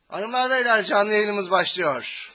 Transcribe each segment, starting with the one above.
Hanımlar beyler, canlı yayınımız başlıyor.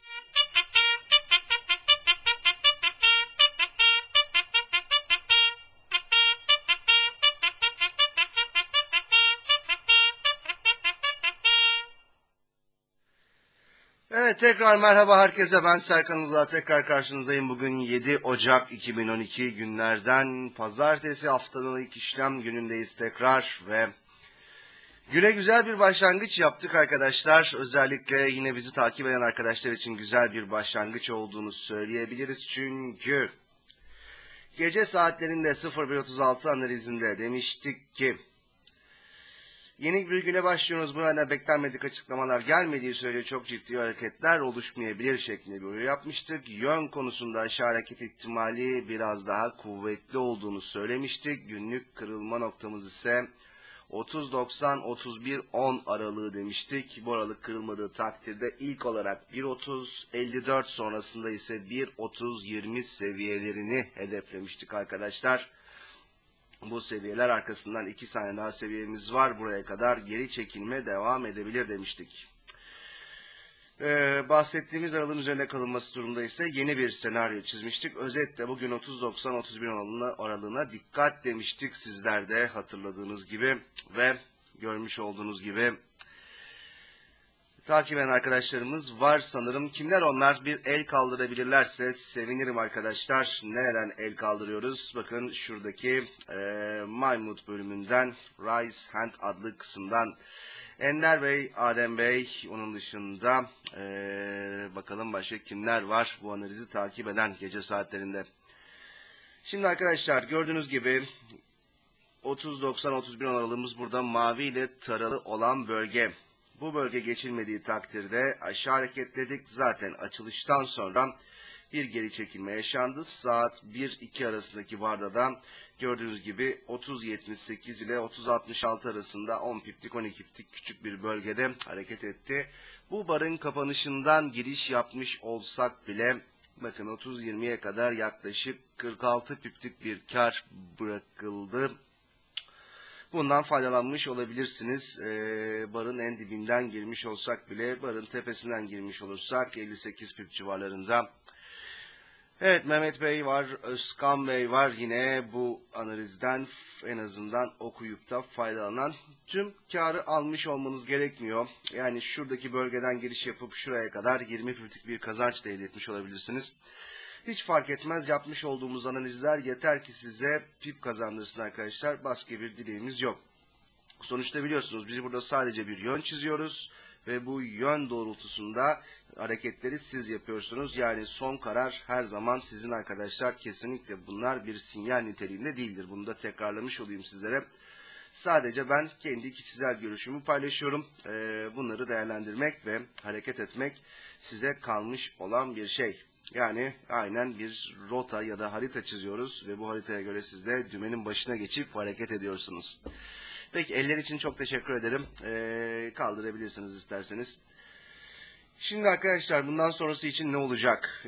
Evet, tekrar merhaba herkese, ben Serkan Uludağ, tekrar karşınızdayım. Bugün 7 Ocak 2012 günlerden pazartesi, haftanın ilk işlem günündeyiz tekrar ve güne güzel bir başlangıç yaptık arkadaşlar. Özellikle yine bizi takip eden arkadaşlar için güzel bir başlangıç olduğunu söyleyebiliriz. Çünkü gece saatlerinde 01.36 analizinde demiştik ki yeni bir güne başlıyoruz. Bu yönde beklenmedik açıklamalar gelmediği sürece çok ciddi hareketler oluşmayabilir şeklinde bir uyarı yapmıştık. Yön konusunda aşağı hareket ihtimali biraz daha kuvvetli olduğunu söylemiştik. Günlük kırılma noktamız ise 30.90-31.10 aralığı demiştik. Bu aralık kırılmadığı takdirde ilk olarak 1.30-54 sonrasında ise 1.30-20 seviyelerini hedeflemiştik arkadaşlar. Bu seviyeler arkasından 2 tane daha seviyemiz var. Buraya kadar geri çekilme devam edebilir demiştik. Bahsettiğimiz aralığın üzerinde kalınması durumda ise yeni bir senaryo çizmiştik. Özetle bugün 30.90-31 aralığına dikkat demiştik. Sizler de hatırladığınız gibi ve görmüş olduğunuz gibi takip eden arkadaşlarımız var sanırım. Kimler onlar? Bir el kaldırabilirlerse sevinirim arkadaşlar. Nereden el kaldırıyoruz? Bakın şuradaki Maymut bölümünden, Rise Hand adlı kısımdan. Ender Bey, Adem Bey, onun dışında bakalım başka kimler var bu analizi takip eden gece saatlerinde. Şimdi arkadaşlar gördüğünüz gibi 30.90-31 aralığımız burada mavi ile taralı olan bölge. Bu bölge geçilmediği takdirde aşağı hareketledik. Zaten açılıştan sonra bir geri çekilme yaşandı. Saat 1-2 arasındaki barda da gördüğünüz gibi 30.78 ile 30.66 arasında 10 piplik 12 piplik küçük bir bölgede hareket etti. Bu barın kapanışından giriş yapmış olsak bile bakın 30.20'ye kadar yaklaşık 46 piplik bir kar bırakıldı. Bundan faydalanmış olabilirsiniz. Barın en dibinden girmiş olsak bile barın tepesinden girmiş olursak 58 pip civarlarında. Evet, Mehmet Bey var, Özkan Bey var, yine bu analizden en azından okuyup da faydalanan. Tüm karı almış olmanız gerekmiyor. Yani şuradaki bölgeden giriş yapıp şuraya kadar 20 piplik bir kazanç da elde etmiş olabilirsiniz. Hiç fark etmez, yapmış olduğumuz analizler yeter ki size pip kazandırsın arkadaşlar. Başka bir dileğimiz yok. Sonuçta biliyorsunuz biz burada sadece bir yön çiziyoruz ve bu yön doğrultusunda hareketleri siz yapıyorsunuz. Yani son karar her zaman sizin arkadaşlar. Kesinlikle bunlar bir sinyal niteliğinde değildir. Bunu da tekrarlamış olayım sizlere. Sadece ben kendi kişisel görüşümü paylaşıyorum. Bunları değerlendirmek ve hareket etmek size kalmış olan bir şey. Yani aynen bir rota ya da harita çiziyoruz ve bu haritaya göre siz de dümenin başına geçip hareket ediyorsunuz. Peki, eller için çok teşekkür ederim. Kaldırabilirsiniz isterseniz. Şimdi arkadaşlar bundan sonrası için ne olacak?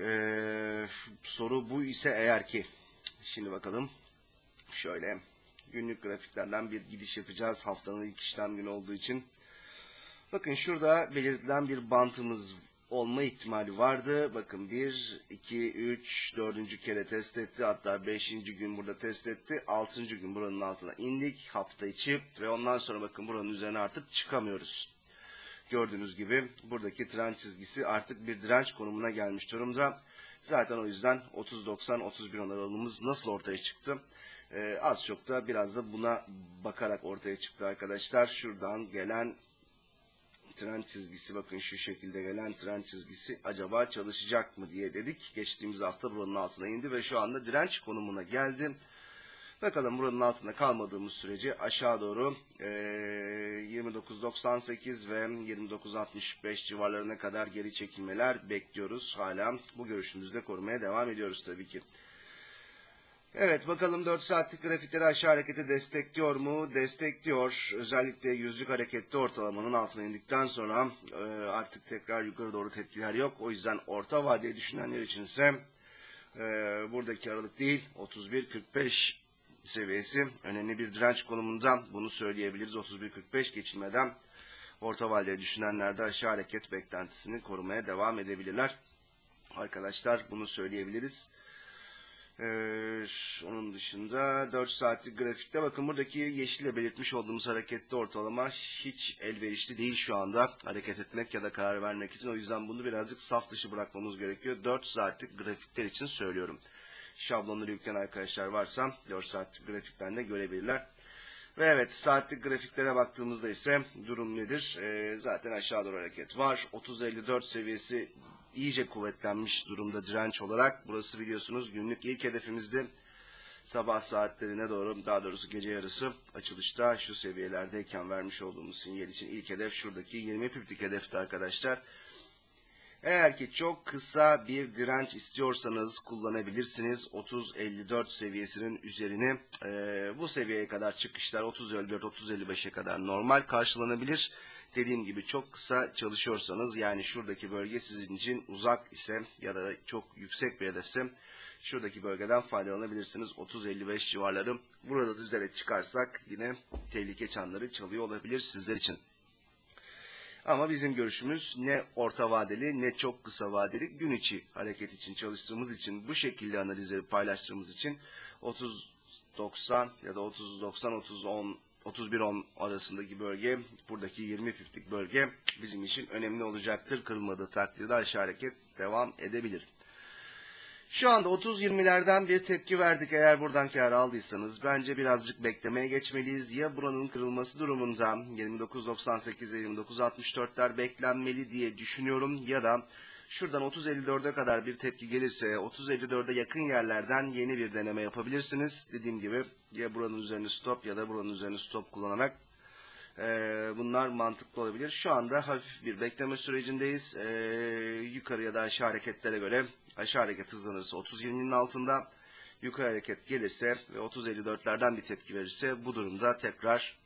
Soru bu ise eğer ki. Şimdi bakalım. Şöyle günlük grafiklerden bir gidiş yapacağız. Haftanın ilk işlem günü olduğu için. Bakın şurada belirtilen bir bantımız olma ihtimali vardı. Bakın 1, 2, 3, 4. kere test etti. Hatta 5. gün burada test etti. 6. gün buranın altına indik hafta içi. Ve ondan sonra bakın buranın üzerine artık çıkamıyoruz. Gördüğünüz gibi buradaki trend çizgisi artık bir direnç konumuna gelmiş durumda. Zaten o yüzden 30.90-31 aralığımız nasıl ortaya çıktı? Az çok da biraz da buna bakarak ortaya çıktı arkadaşlar. Şuradan gelen trend çizgisi, bakın şu şekilde gelen trend çizgisi acaba çalışacak mı diye dedik. Geçtiğimiz hafta buranın altına indi ve şu anda direnç konumuna geldi. Bakalım buranın altında kalmadığımız sürece aşağı doğru 29.98 ve 29.65 civarlarına kadar geri çekilmeler bekliyoruz. Hala bu görüşümüzde korumaya devam ediyoruz tabii ki. Evet, bakalım 4 saatlik grafikleri aşağı hareketi destekliyor mu? Destekliyor. Özellikle yüzlük harekette ortalamanın altına indikten sonra artık tekrar yukarı doğru tepkiler yok. O yüzden orta vadeli düşünenler içinse buradaki aralık değil 31.45 seviyesi önemli bir direnç konumunda, bunu söyleyebiliriz. 31.45 geçilmeden orta vadeli düşünenler de aşağı hareket beklentisini korumaya devam edebilirler. Arkadaşlar bunu söyleyebiliriz. Onun dışında 4 saatlik grafikte bakın buradaki yeşille belirtmiş olduğumuz harekette ortalama hiç elverişli değil şu anda hareket etmek ya da karar vermek için. O yüzden bunu birazcık saf dışı bırakmamız gerekiyor. 4 saatlik grafikler için söylüyorum. Şablonları yükleyen arkadaşlar varsa 4 saatlik grafikten de görebilirler. Ve evet, saatlik grafiklere baktığımızda ise durum nedir? Zaten aşağı doğru hareket var. 30.54 seviyesi iyice kuvvetlenmiş durumda direnç olarak. Burası biliyorsunuz günlük ilk hedefimizdi. Sabah saatlerine doğru, daha doğrusu gece yarısı açılışta şu seviyelerdeyken vermiş olduğumuz sinyal için ilk hedef şuradaki 20 piplik hedefti arkadaşlar. Eğer ki çok kısa bir direnç istiyorsanız kullanabilirsiniz. 30.54 seviyesinin üzerini bu seviyeye kadar çıkışlar 30.54-30.55'e kadar normal karşılanabilir. Dediğim gibi çok kısa çalışıyorsanız, yani şuradaki bölge sizin için uzak ise ya da çok yüksek bir hedefse şuradaki bölgeden faydalanabilirsiniz. 30.55 civarları burada düzelerek çıkarsak yine tehlike çanları çalıyor olabilir sizler için. Ama bizim görüşümüz ne orta vadeli ne çok kısa vadeli, gün içi hareket için çalıştığımız için, bu şekilde analizleri paylaştığımız için 30.90 ya da 30.90 31.10 arasındaki bölge, buradaki 20 piplik bölge bizim için önemli olacaktır. Kırılmadığı takdirde aşağı hareket devam edebilir. Şu anda 30-20'lerden bir tepki verdik. Eğer buradan kâr aldıysanız bence birazcık beklemeye geçmeliyiz. Ya buranın kırılması durumunda 29.98 ve 29.64'ler beklenmeli diye düşünüyorum. Ya da şuradan 30.54'e kadar bir tepki gelirse 30.54'e yakın yerlerden yeni bir deneme yapabilirsiniz. Dediğim gibi ya buranın üzerine stop ya da buranın üzerine stop kullanarak bunlar mantıklı olabilir. Şu anda hafif bir bekleme sürecindeyiz. Yukarı ya da aşağı hareketlere göre aşağı hareket hızlanırsa 30.20'nin altında, yukarı hareket gelirse ve 30.54'lerden bir tepki verirse bu durumda tekrar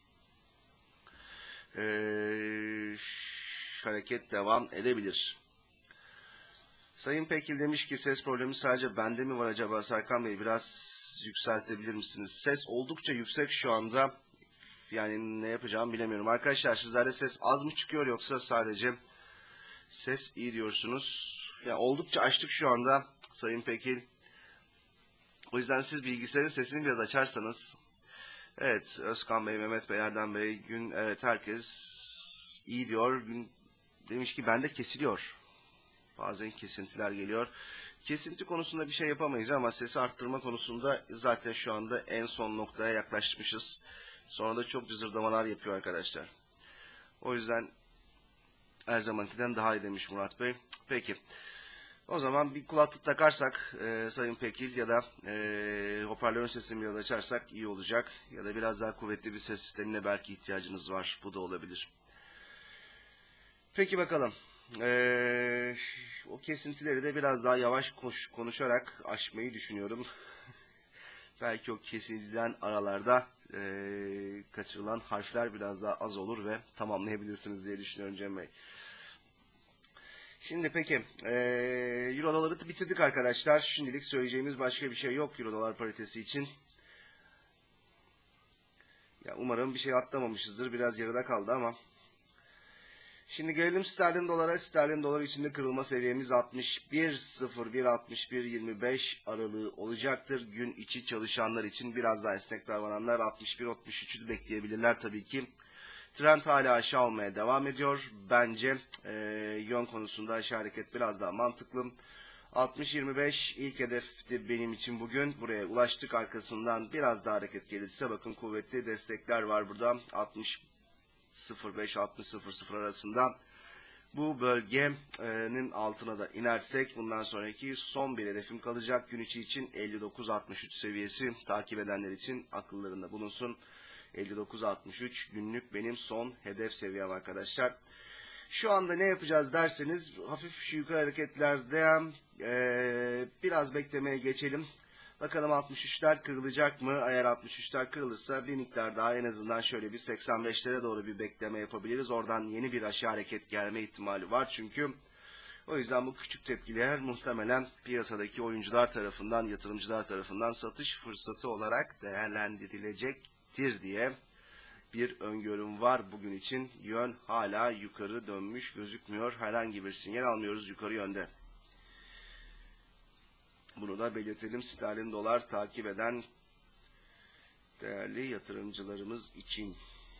hareket devam edebilir. Sayın Pekil demiş ki ses problemi sadece bende mi var acaba Serkan Bey, biraz yükseltebilir misiniz? Ses oldukça yüksek şu anda. Yani ne yapacağımı bilemiyorum. Arkadaşlar sizlerde ses az mı çıkıyor yoksa sadece ses iyi diyorsunuz? Ya oldukça açtık şu anda Sayın Pekil. O yüzden siz bilgisayarın sesini biraz açarsanız. Evet, Özkan Bey, Mehmet Bey, Erdem Bey, gün, evet herkes iyi diyor. Gün demiş ki bende kesiliyor. Bazen kesintiler geliyor. Kesinti konusunda bir şey yapamayız ama sesi arttırma konusunda zaten şu anda en son noktaya yaklaşmışız. Sonra da çok cızırdamalar yapıyor arkadaşlar. O yüzden her zamankinden daha iyi demiş Murat Bey. Peki. O zaman bir kulaklık takarsak Sayın Pekil ya da hoparlörün sesini biraz açarsak iyi olacak. Ya da biraz daha kuvvetli bir ses sistemine belki ihtiyacınız var. Bu da olabilir. Peki bakalım. O kesintileri de biraz daha yavaş konuşarak aşmayı düşünüyorum. Belki o kesilen aralarda kaçırılan harfler biraz daha az olur ve tamamlayabilirsiniz diye düşünüyorum Cem Bey. Şimdi peki, Euro doları bitirdik arkadaşlar. Şimdilik söyleyeceğimiz başka bir şey yok Euro dolar paritesi için. Ya umarım bir şey atlamamışızdır. Biraz yarıda kaldı ama. Şimdi gelelim sterlin dolara. Sterlin dolar içinde kırılma seviyemiz 61.01-61.25 aralığı olacaktır. Gün içi çalışanlar için biraz daha esnek davrananlar 61-63'ü bekleyebilirler tabii ki. Trend hala aşağı olmaya devam ediyor. Bence yön konusunda aşağı hareket biraz daha mantıklı. 60-25 ilk hedefti benim için bugün. Buraya ulaştık. Arkasından biraz daha hareket gelirse bakın kuvvetli destekler var burada. 60-05-60-00 arasında. Bu bölgenin altına da inersek bundan sonraki son bir hedefim kalacak. Gün içi için 59-63 seviyesi takip edenler için akıllarında bulunsun. 59-63 günlük benim son hedef seviyem arkadaşlar. Şu anda ne yapacağız derseniz hafif yukarı hareketlerde biraz beklemeye geçelim. Bakalım 63'ler kırılacak mı? Eğer 63'ler kırılırsa bir miktar daha en azından şöyle bir 85'lere doğru bir bekleme yapabiliriz. Oradan yeni bir aşağı hareket gelme ihtimali var çünkü. O yüzden bu küçük tepkiler muhtemelen piyasadaki oyuncular tarafından, yatırımcılar tarafından satış fırsatı olarak değerlendirilecektir diye bir öngörüm var bugün için. Yön hala yukarı dönmüş gözükmüyor. Herhangi bir sinyal almıyoruz yukarı yönde. Bunu da belirtelim sterlin dolar takip eden değerli yatırımcılarımız için.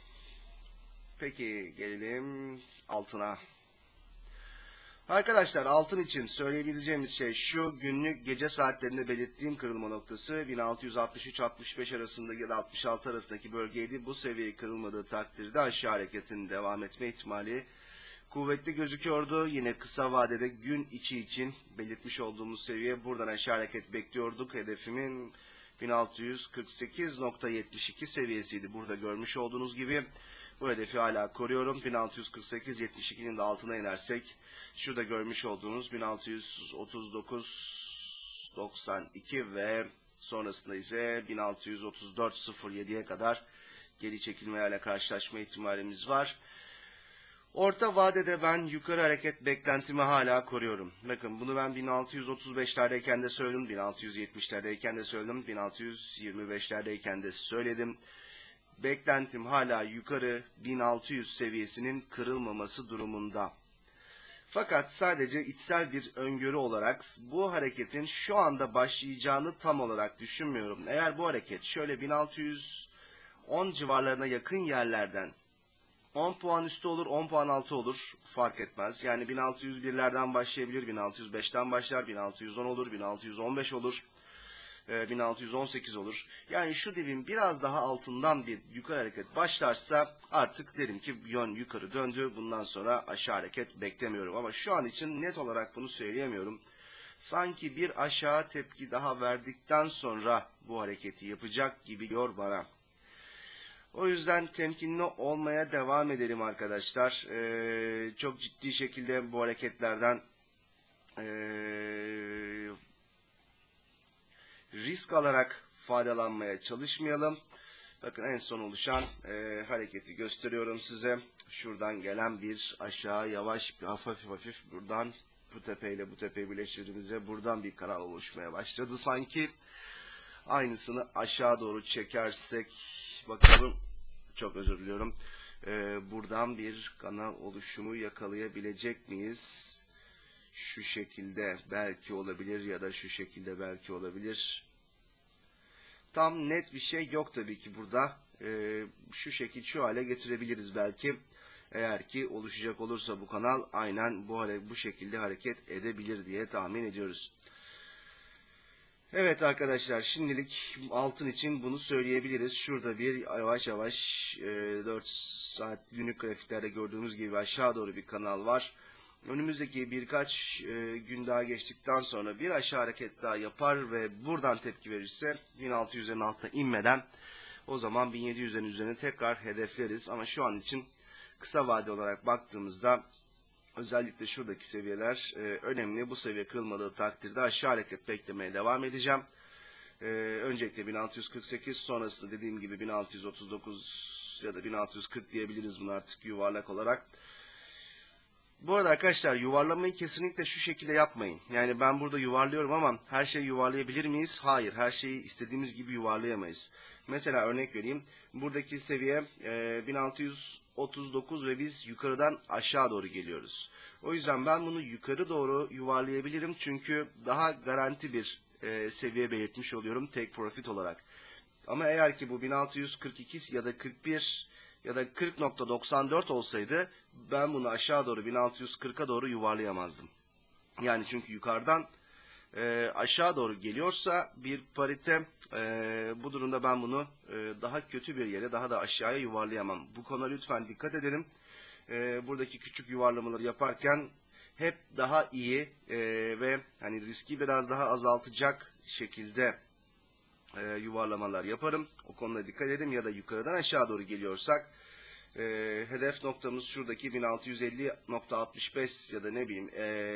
Peki gelelim altına. Arkadaşlar altın için söyleyebileceğimiz şey şu: günlük gece saatlerinde belirttiğim kırılma noktası 1663-65 arasında ya da 66 arasındaki bölgeydi. Bu seviye kırılmadığı takdirde aşağı hareketin devam etme ihtimali kuvvetli gözüküyordu. Yine kısa vadede gün içi için belirtmiş olduğumuz seviye, buradan aşağı hareket bekliyorduk. Hedefimin 1648.72 seviyesiydi. Burada görmüş olduğunuz gibi bu hedefi hala koruyorum. 1648.72'nin de altına inersek şurada görmüş olduğunuz 1639.92 ve sonrasında ise 1634.07'ye kadar geri çekilmelerle karşılaşma ihtimalimiz var. Orta vadede ben yukarı hareket beklentimi hala koruyorum. Bakın bunu ben 1635'lerdeyken de söyledim, 1670'lerdeyken de söyledim, 1625'lerdeyken de söyledim. Beklentim hala yukarı 1600 seviyesinin kırılmaması durumunda. Fakat sadece içsel bir öngörü olarak bu hareketin şu anda başlayacağını tam olarak düşünmüyorum. Eğer bu hareket şöyle 1610 civarlarına yakın yerlerden 10 puan üstü olur, 10 puan altı olur, fark etmez. Yani 1601'lerden başlayabilir, 1605'ten başlar, 1610 olur, 1615 olur, 1618 olur. Yani şu dibin biraz daha altından bir yukarı hareket başlarsa artık derim ki yön yukarı döndü. Bundan sonra aşağı hareket beklemiyorum. Ama şu an için net olarak bunu söyleyemiyorum. Sanki bir aşağı tepki daha verdikten sonra bu hareketi yapacak gibi geliyor bana. O yüzden temkinli olmaya devam edelim arkadaşlar. Çok ciddi şekilde bu hareketlerden risk alarak faydalanmaya çalışmayalım. Bakın en son oluşan hareketi gösteriyorum size. Şuradan gelen bir aşağı yavaş bir hafif buradan bu tepeyle bu tepeyi birleştirdiğimizde buradan bir kanal oluşmaya başladı sanki. Aynısını aşağı doğru çekersek bakalım, çok özür diliyorum. Buradan bir kanal oluşumu yakalayabilecek miyiz? Şu şekilde belki olabilir ya da şu şekilde belki olabilir. Tam net bir şey yok tabii ki burada. Şu şekil şu hale getirebiliriz belki. Eğer ki oluşacak olursa bu kanal aynen bu şekilde hareket edebilir diye tahmin ediyoruz. Evet arkadaşlar, şimdilik altın için bunu söyleyebiliriz. Şurada bir yavaş yavaş 4 saat günlük grafiklerde gördüğümüz gibi aşağı doğru bir kanal var. Önümüzdeki birkaç gün daha geçtikten sonra bir aşağı hareket daha yapar ve buradan tepki verirse 1600'lerin altına inmeden o zaman 1700'lerin üzerine tekrar hedefleriz. Ama şu an için kısa vade olarak baktığımızda özellikle şuradaki seviyeler önemli. Bu seviye kırılmadığı takdirde aşağı hareket beklemeye devam edeceğim. Öncelikle 1648, sonrasında dediğim gibi 1639 ya da 1640 diyebiliriz bunu artık yuvarlak olarak. Bu arada arkadaşlar, yuvarlamayı kesinlikle şu şekilde yapmayın. Yani ben burada yuvarlıyorum ama her şeyi yuvarlayabilir miyiz? Hayır, her şeyi istediğimiz gibi yuvarlayamayız. Mesela örnek vereyim. Buradaki seviye 1639 ve biz yukarıdan aşağı doğru geliyoruz. O yüzden ben bunu yukarı doğru yuvarlayabilirim. Çünkü daha garanti bir seviye belirtmiş oluyorum take profit olarak. Ama eğer ki bu 1642 ya da 41 ya da 40.94 olsaydı ben bunu aşağı doğru 1640'a doğru yuvarlayamazdım. Yani çünkü yukarıdan aşağı doğru geliyorsa bir parite, bu durumda ben bunu daha kötü bir yere, daha da aşağıya yuvarlayamam. Bu konuda lütfen dikkat edelim. Buradaki küçük yuvarlamaları yaparken hep daha iyi ve hani riski biraz daha azaltacak şekilde yuvarlamalar yaparım. O konuda dikkat edelim. Ya da yukarıdan aşağı doğru geliyorsak hedef noktamız şuradaki 1650.65 ya da ne bileyim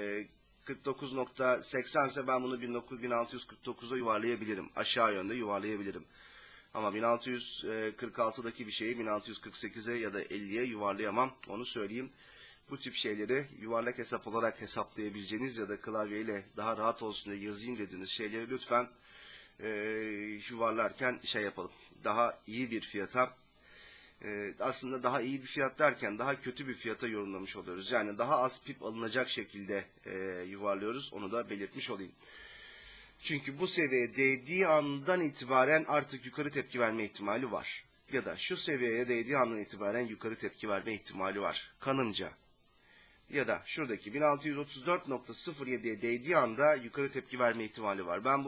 49.80 ise ben bunu 1649'a yuvarlayabilirim. Aşağı yönde yuvarlayabilirim. Ama 1646'daki bir şeyi 1648'e ya da 50'ye yuvarlayamam. Onu söyleyeyim. Bu tip şeyleri yuvarlak hesap olarak hesaplayabileceğiniz ya da klavyeyle daha rahat olsun diye yazayım dediğiniz şeyleri lütfen yuvarlarken şey yapalım. Daha iyi bir fiyata aslında daha iyi bir fiyat derken daha kötü bir fiyata yorumlamış oluyoruz. Yani daha az pip alınacak şekilde yuvarlıyoruz. Onu da belirtmiş olayım. Çünkü bu seviyeye değdiği andan itibaren artık yukarı tepki verme ihtimali var. Ya da şu seviyeye değdiği andan itibaren yukarı tepki verme ihtimali var. Kanımca. Ya da şuradaki 1634.07'ye değdiği anda yukarı tepki verme ihtimali var. Ben bu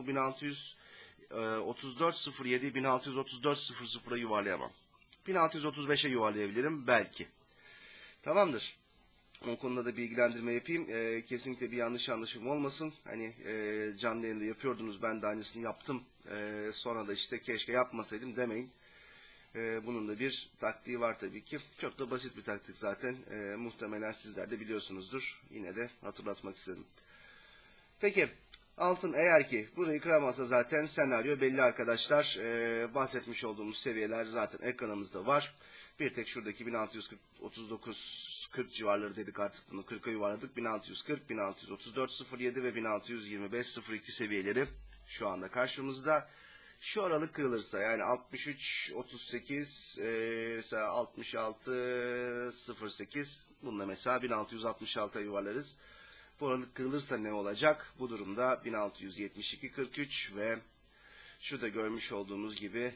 1634.07'yi 1634.00'a yuvarlayamam. 1635'e yuvarlayabilirim belki. Tamamdır. O konuda da bilgilendirme yapayım. Kesinlikle bir yanlış anlaşılma olmasın. Hani canlı yayında yapıyordunuz, ben de aynısını yaptım. Sonra da işte keşke yapmasaydım demeyin. Bunun da bir taktiği var tabii ki. Çok da basit bir taktik zaten. Muhtemelen sizler de biliyorsunuzdur. Yine de hatırlatmak istedim. Peki altın eğer ki burayı kıramazsa zaten senaryo belli arkadaşlar. Bahsetmiş olduğumuz seviyeler zaten ekranımızda var. Bir tek şuradaki 1639-40 civarları dedik, artık bunu 40'a yuvarladık. 1640, 1634.07 ve 1625.02 seviyeleri şu anda karşımızda. Şu aralık kırılırsa, yani 63.38, 66.08, bununla mesela 1666'ya yuvarlarız. Bu aralık kırılırsa ne olacak? Bu durumda 1672.43 ve şurada görmüş olduğumuz gibi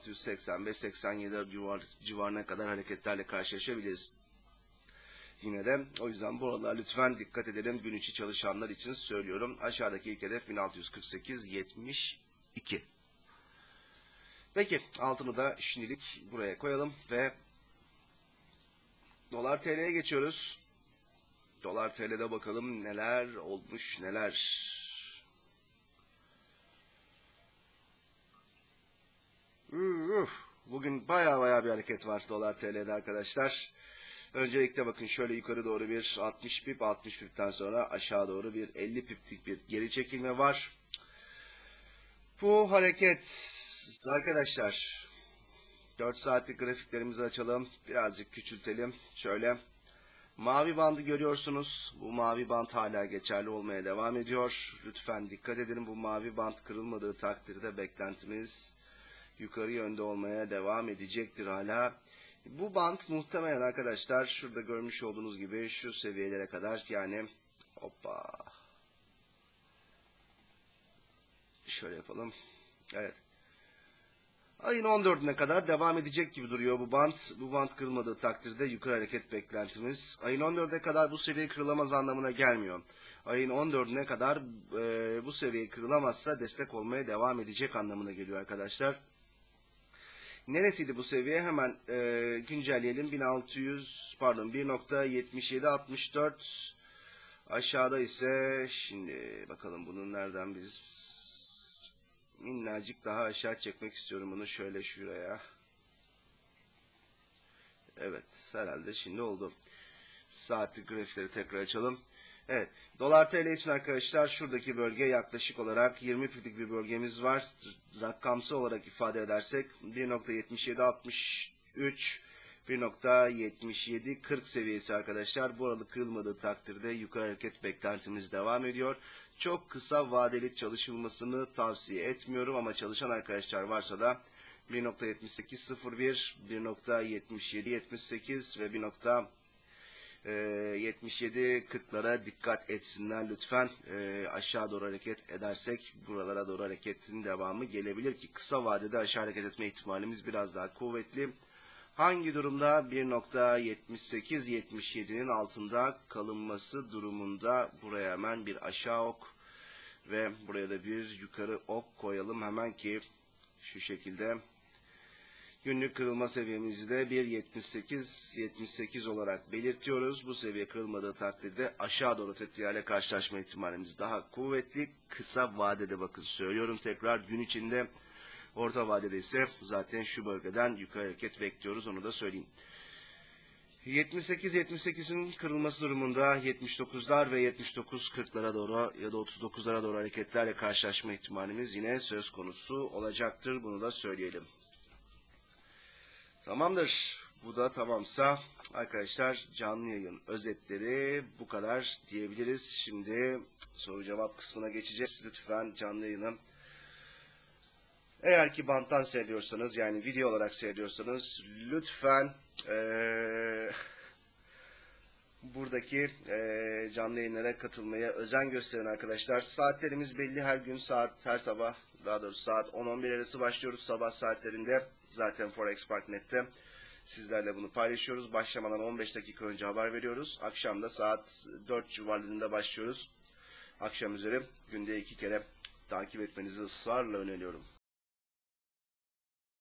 1685-87 civarına kadar hareketlerle karşılaşabiliriz. Yine de o yüzden bu aralar lütfen dikkat edelim. Gün içi çalışanlar için söylüyorum. Aşağıdaki ilk hedef 1648.72. Peki altını da şimdilik buraya koyalım ve dolar TL'ye geçiyoruz. Dolar TL'de bakalım neler olmuş neler. Bugün baya bir hareket var dolar TL'de arkadaşlar. Öncelikle bakın şöyle yukarı doğru bir 60 pip, 60 pipten sonra aşağı doğru bir 50 piplik bir geri çekilme var. Bu hareket arkadaşlar, 4 saatlik grafiklerimizi açalım. Birazcık küçültelim. Şöyle mavi bandı görüyorsunuz. Bu mavi band hala geçerli olmaya devam ediyor. Lütfen dikkat edelim, bu mavi band kırılmadığı takdirde beklentimiz yukarı yönde olmaya devam edecektir hala. Bu band muhtemelen arkadaşlar şurada görmüş olduğunuz gibi şu seviyelere kadar, yani hoppa şöyle yapalım. Evet. Ayın 14'üne kadar devam edecek gibi duruyor bu band. Bu band kırılmadığı takdirde yukarı hareket beklentimiz. Ayın 14'e kadar bu seviye kırılamaz anlamına gelmiyor. Ayın 14'üne kadar bu seviye kırılamazsa destek olmaya devam edecek anlamına geliyor arkadaşlar. Neresiydi bu seviye? Hemen güncelleyelim. 1.7764. Aşağıda ise şimdi bakalım bunun nereden biz minnacık daha aşağı çekmek istiyorum bunu, şöyle şuraya. Evet, herhalde şimdi oldu. Saatlik grafikleri tekrar açalım. Evet, dolar TL için arkadaşlar şuradaki bölge yaklaşık olarak 20 piplik bir bölgemiz var. Rakamsal olarak ifade edersek 1.7763, 1.7740 seviyesi arkadaşlar. Bu aralık kırılmadığı takdirde yukarı hareket beklentimiz devam ediyor. Çok kısa vadeli çalışılmasını tavsiye etmiyorum ama çalışan arkadaşlar varsa da 1.7801, 1.7778 ve 1.7740'lara dikkat etsinler lütfen. Aşağı doğru hareket edersek buralara doğru hareketin devamı gelebilir ki kısa vadede aşağı hareket etme ihtimalimiz biraz daha kuvvetli. Hangi durumda? 1.78-77'nin altında kalınması durumunda buraya hemen bir aşağı ok ve buraya da bir yukarı ok koyalım hemen ki şu şekilde günlük kırılma seviyemizi de 1.78 olarak belirtiyoruz. Bu seviye kırılmadığı takdirde aşağı doğru tepkilerle karşılaşma ihtimalimiz daha kuvvetli. Kısa vadede bakın söylüyorum tekrar, gün içinde. Orta vadede ise zaten şu bölgeden yukarı hareket bekliyoruz, onu da söyleyeyim. 78-78'in kırılması durumunda 79'lar ve 79-40'lara doğru ya da 39'lara doğru hareketlerle karşılaşma ihtimalimiz yine söz konusu olacaktır. Bunu da söyleyelim. Tamamdır. Bu da tamamsa arkadaşlar canlı yayın özetleri bu kadar diyebiliriz. Şimdi soru cevap kısmına geçeceğiz. Lütfen canlı yayını Eğer ki banttan seyrediyorsanız, yani video olarak seyrediyorsanız, lütfen buradaki canlı yayınlara katılmaya özen gösterin arkadaşlar. Saatlerimiz belli, her gün her sabah, daha doğrusu saat 10-11 arası başlıyoruz sabah saatlerinde. Zaten Forex.net'te sizlerle bunu paylaşıyoruz. Başlamadan 15 dakika önce haber veriyoruz. Akşam da saat 4 civarlarında başlıyoruz. Akşam üzeri günde 2 kere takip etmenizi ısrarla öneriyorum.